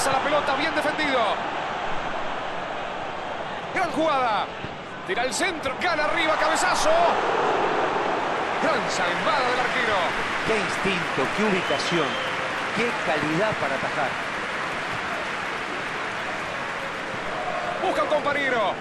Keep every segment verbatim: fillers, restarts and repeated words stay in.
Pasa la pelota, bien defendido. Gran jugada. Tira el centro, gana arriba, cabezazo. Gran salvada del arquero. Qué instinto, qué ubicación, qué calidad para atajar. Busca un compañero.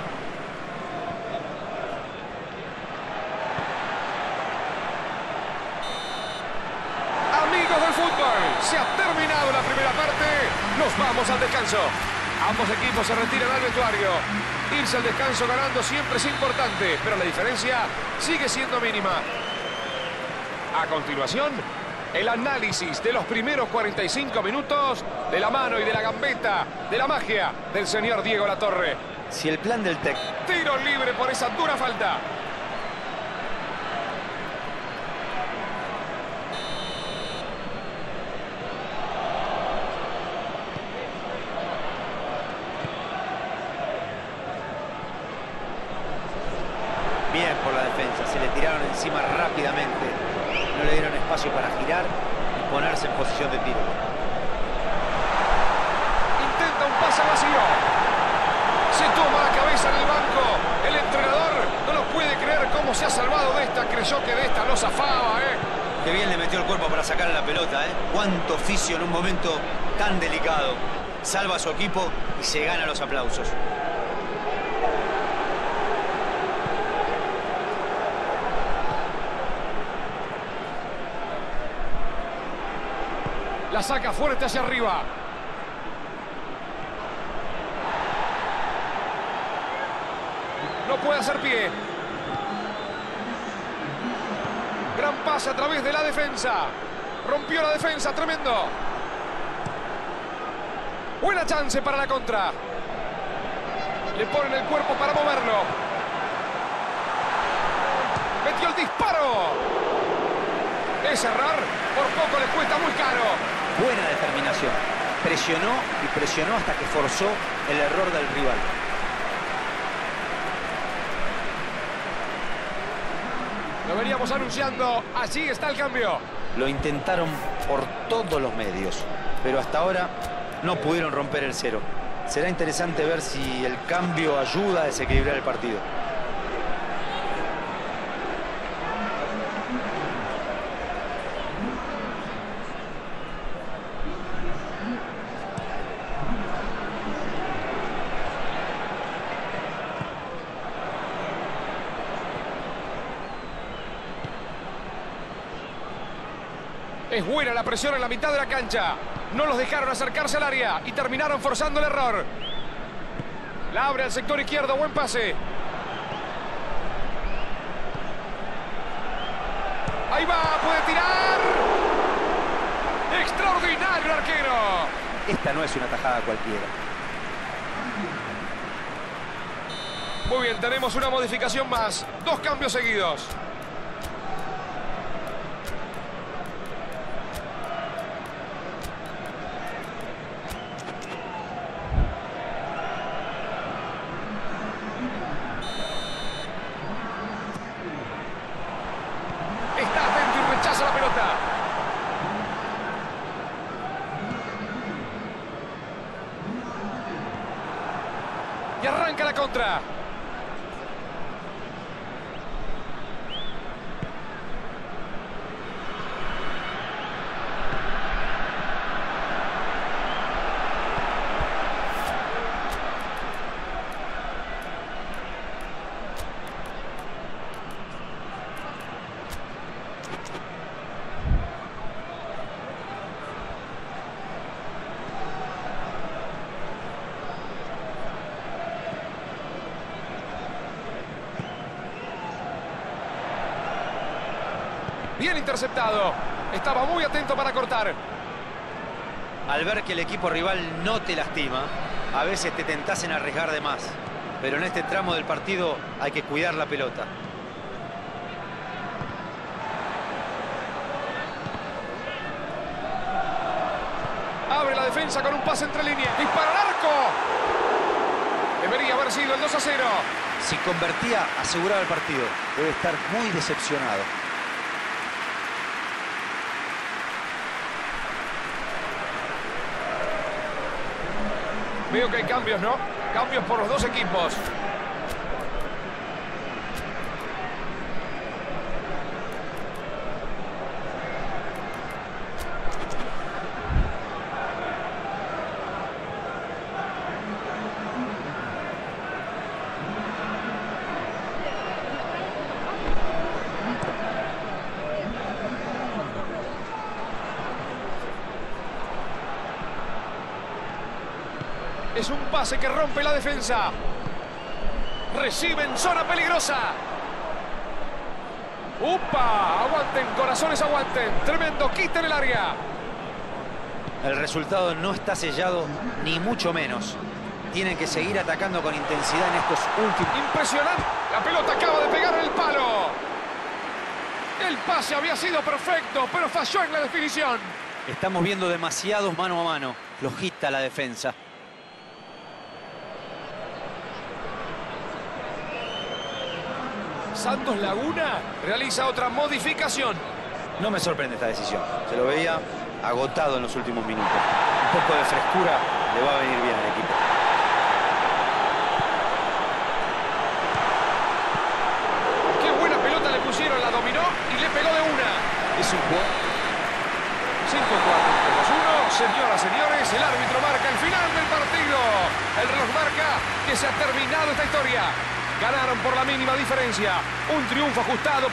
Amigos del fútbol, se ha terminado la primera parte. Nos vamos al descanso. Ambos equipos se retiran al vestuario. Irse al descanso ganando siempre es importante, pero la diferencia sigue siendo mínima. A continuación, el análisis de los primeros cuarenta y cinco minutos de la mano y de la gambeta, de la magia del señor Diego Latorre. Si el plan del Tec... Tiro libre por esa dura falta. Bien por la defensa, se le tiraron encima rápidamente. No le dieron espacio para girar y ponerse en posición de tiro. Intenta un pase vacío. Se toma la cabeza en el banco. El entrenador no lo puede creer cómo se ha salvado de esta. Creyó que de esta no zafaba, ¿eh? Qué bien le metió el cuerpo para sacar la pelota, ¿eh? Cuánto oficio en un momento tan delicado. Salva a su equipo y se gana los aplausos. La saca fuerte hacia arriba. No puede hacer pie. Gran pase a través de la defensa. Rompió la defensa, tremendo. Buena chance para la contra. Le ponen el cuerpo para moverlo. Metió el disparo. Es errar, por poco le cuesta muy caro. Buena determinación. Presionó y presionó hasta que forzó el error del rival. Lo veníamos anunciando. Allí está el cambio. Lo intentaron por todos los medios, pero hasta ahora no pudieron romper el cero. Será interesante ver si el cambio ayuda a desequilibrar el partido. Es buena la presión en la mitad de la cancha. No los dejaron acercarse al área y terminaron forzando el error. La abre al sector izquierdo, buen pase. Ahí va, puede tirar. Extraordinario el arquero. Esta no es una tajada cualquiera. Muy bien, tenemos una modificación más. Dos cambios seguidos. Y arranca la contra. Bien interceptado. Estaba muy atento para cortar. Al ver que el equipo rival no te lastima, a veces te tentás en arriesgar de más. Pero en este tramo del partido hay que cuidar la pelota. Abre la defensa con un pase entre líneas. ¡Dispara al arco! Debería haber sido el dos a cero. Si convertía, aseguraba el partido. Debe estar muy decepcionado. Veo que hay cambios, ¿no? Cambios por los dos equipos. Es un pase que rompe la defensa. Recibe en zona peligrosa. ¡Upa! Aguanten, corazones, aguanten. Tremendo quita en el área. El resultado no está sellado, ni mucho menos. Tienen que seguir atacando con intensidad en estos últimos... Impresionante. La pelota acaba de pegar en el palo. El pase había sido perfecto, pero falló en la definición. Estamos viendo demasiados mano a mano. Flojita la defensa. Santos Laguna realiza otra modificación. No me sorprende esta decisión. Se lo veía agotado en los últimos minutos. Un poco de frescura le va a venir bien al equipo. Qué buena pelota le pusieron, la dominó y le pegó de una. Es un juego. cinco cuatro dos uno. Señoras, señores, el árbitro marca el final del partido. El reloj marca que se ha terminado esta historia. Ganaron por la mínima diferencia. Un triunfo ajustado.